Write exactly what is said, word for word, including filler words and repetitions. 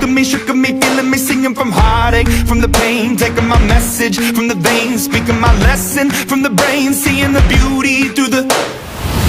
of me, shook of me, feeling me, singing from heartache, from the pain, taking my message from the veins, speaking my lesson from the brain, seeing the beauty through the